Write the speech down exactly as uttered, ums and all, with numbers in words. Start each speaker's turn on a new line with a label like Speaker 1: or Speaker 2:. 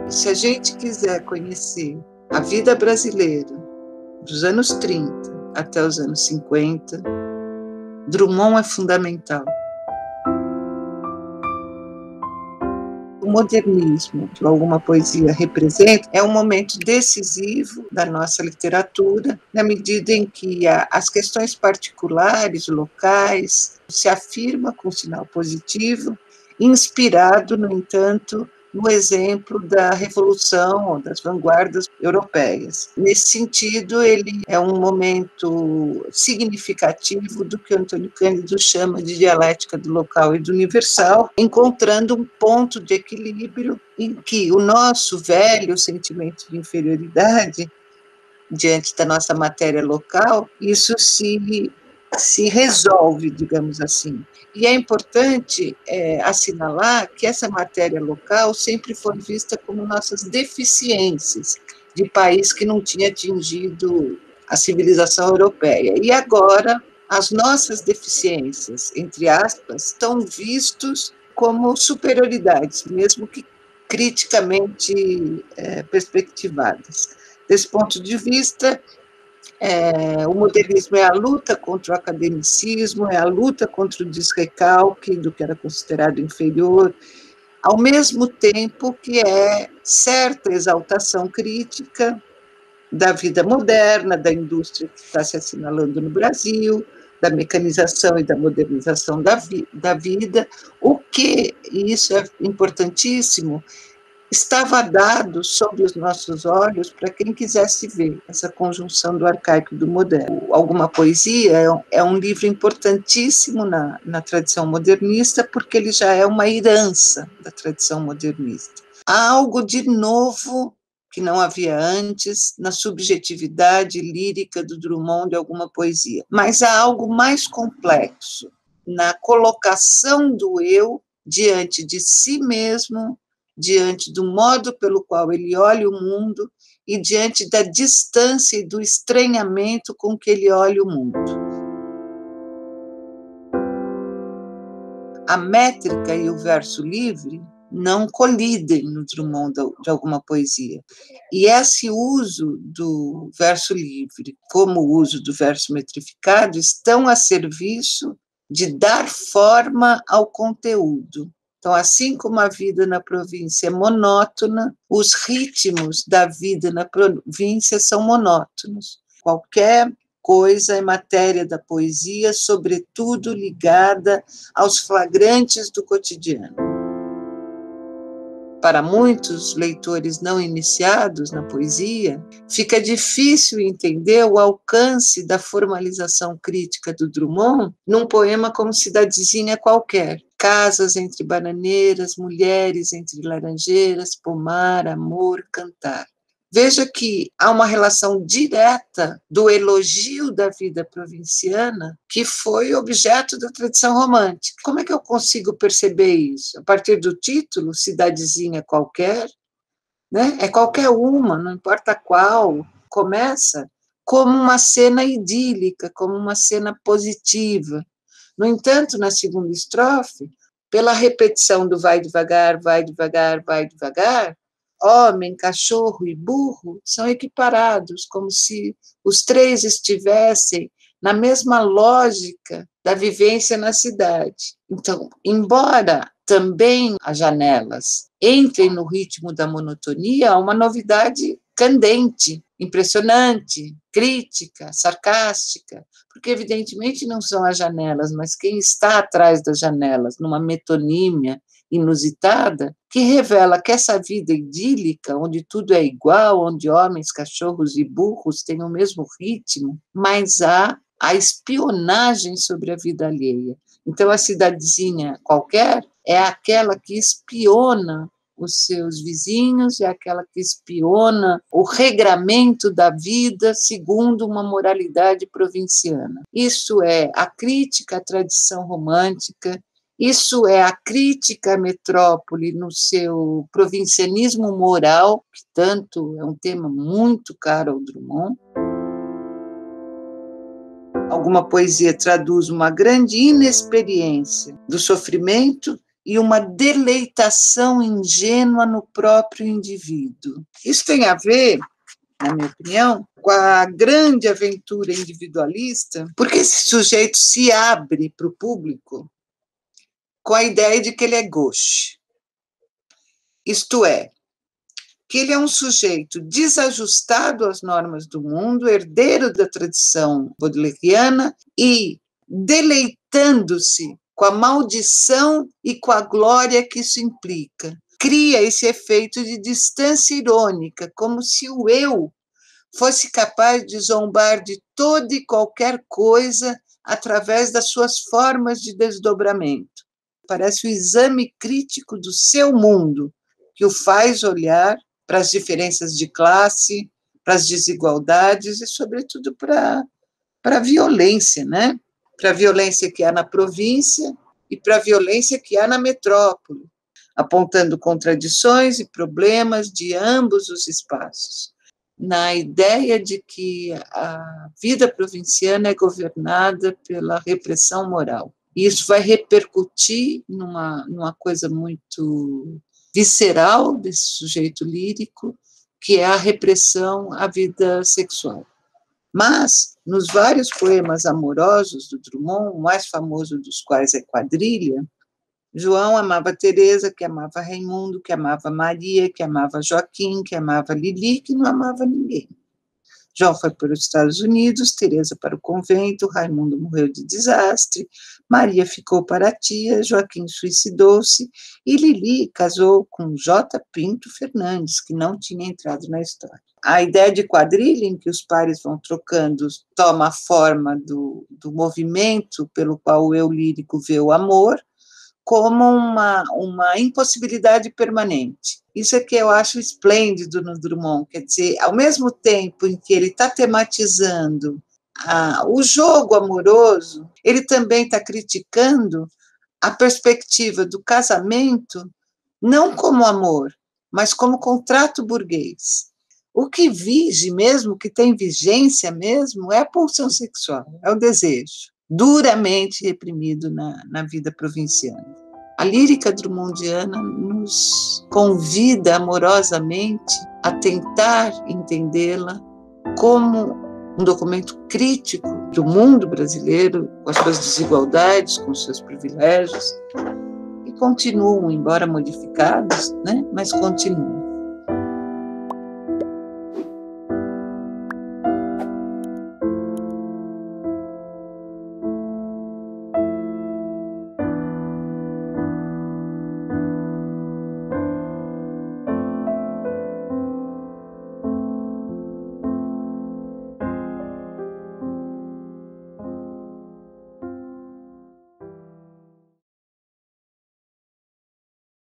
Speaker 1: Se a gente quiser conhecer a vida brasileira dos anos trinta até os anos cinquenta, Drummond é fundamental. O modernismo que alguma poesia representa é um momento decisivo da nossa literatura, na medida em que a, as questões particulares, locais, se afirma com sinal positivo, inspirado, no entanto, no exemplo da Revolução, das vanguardas europeias. Nesse sentido, ele é um momento significativo do que Antônio Cândido chama de dialética do local e do universal, encontrando um ponto de equilíbrio em que o nosso velho sentimento de inferioridade diante da nossa matéria local, isso se se resolve, digamos assim. E é importante é, assinalar que essa matéria local sempre foi vista como nossas deficiências de país que não tinha atingido a civilização europeia. E agora, as nossas deficiências, entre aspas, estão vistos como superioridades, mesmo que criticamente é, perspectivadas. Desse ponto de vista, É, o modernismo é a luta contra o academicismo, é a luta contra o desrecalque do que era considerado inferior, ao mesmo tempo que é certa exaltação crítica da vida moderna, da indústria que está se assinalando no Brasil, da mecanização e da modernização da, vi da vida, o que, e isso é importantíssimo, estava dado sob os nossos olhos para quem quisesse ver essa conjunção do arcaico e do moderno. Alguma Poesia é um, é um livro importantíssimo na, na tradição modernista, porque ele já é uma herança da tradição modernista. Há algo de novo que não havia antes na subjetividade lírica do Drummond de Alguma Poesia, mas há algo mais complexo na colocação do eu diante de si mesmo, diante do modo pelo qual ele olha o mundo e diante da distância e do estranhamento com que ele olha o mundo. A métrica e o verso livre não colidem no Drummond de Alguma Poesia. E esse uso do verso livre, como o uso do verso metrificado, estão a serviço de dar forma ao conteúdo. Então, assim como a vida na província é monótona, os ritmos da vida na província são monótonos. Qualquer coisa é matéria da poesia, sobretudo ligada aos flagrantes do cotidiano. Para muitos leitores não iniciados na poesia, fica difícil entender o alcance da formalização crítica do Drummond num poema como Cidadezinha Qualquer. Casas entre bananeiras, mulheres entre laranjeiras, pomar, amor, cantar. Veja que há uma relação direta do elogio da vida provinciana que foi objeto da tradição romântica. Como é que eu consigo perceber isso? A partir do título, Cidadezinha Qualquer, né? É qualquer uma, não importa qual, começa como uma cena idílica, como uma cena positiva. No entanto, na segunda estrofe, pela repetição do vai devagar, vai devagar, vai devagar, homem, cachorro e burro são equiparados, como se os três estivessem na mesma lógica da vivência na cidade. Então, embora também as janelas entrem no ritmo da monotonia, há uma novidade candente, impressionante, crítica, sarcástica, porque evidentemente não são as janelas, mas quem está atrás das janelas, numa metonímia inusitada, que revela que essa vida idílica, onde tudo é igual, onde homens, cachorros e burros têm o mesmo ritmo, mas há a espionagem sobre a vida alheia. Então, a cidadezinha qualquer é aquela que espiona os seus vizinhos, é aquela que espiona o regramento da vida segundo uma moralidade provinciana. Isso é a crítica à tradição romântica, isso é a crítica à metrópole no seu provincianismo moral, que tanto é um tema muito caro ao Drummond. Alguma Poesia traduz uma grande inexperiência do sofrimento e uma deleitação ingênua no próprio indivíduo. Isso tem a ver, na minha opinião, com a grande aventura individualista, porque esse sujeito se abre para o público com a ideia de que ele é gauche. Isto é, que ele é um sujeito desajustado às normas do mundo, herdeiro da tradição baudelairiana e deleitando-se com a maldição e com a glória que isso implica. Cria esse efeito de distância irônica, como se o eu fosse capaz de zombar de toda e qualquer coisa através das suas formas de desdobramento. Parece o exame crítico do seu mundo, que o faz olhar para as diferenças de classe, para as desigualdades e, sobretudo, para, para a violência, né? Para a violência que há na província e para a violência que há na metrópole, apontando contradições e problemas de ambos os espaços, na ideia de que a vida provinciana é governada pela repressão moral. E isso vai repercutir numa, numa coisa muito visceral desse sujeito lírico, que é a repressão à vida sexual. Mas, nos vários poemas amorosos do Drummond, o mais famoso dos quais é Quadrilha, João amava Teresa, que amava Raimundo, que amava Maria, que amava Joaquim, que amava Lili, que não amava ninguém. João foi para os Estados Unidos, Teresa para o convento, Raimundo morreu de desastre, Maria ficou para a tia, Joaquim suicidou-se e Lili casou com J. Pinto Fernandes, que não tinha entrado na história. A ideia de quadrilha, em que os pares vão trocando, toma a forma do, do movimento pelo qual o eu lírico vê o amor, como uma, uma impossibilidade permanente. Isso é que eu acho esplêndido no Drummond, quer dizer, ao mesmo tempo em que ele está tematizando ah, o jogo amoroso, ele também está criticando a perspectiva do casamento não como amor, mas como contrato burguês. O que vige mesmo, o que tem vigência mesmo, é a pulsão sexual, é o desejo, duramente reprimido na, na vida provinciana. A lírica drummondiana nos convida amorosamente a tentar entendê-la como um documento crítico do mundo brasileiro, com as suas desigualdades, com os seus privilégios, e continuam, embora modificados, né, mas continuam.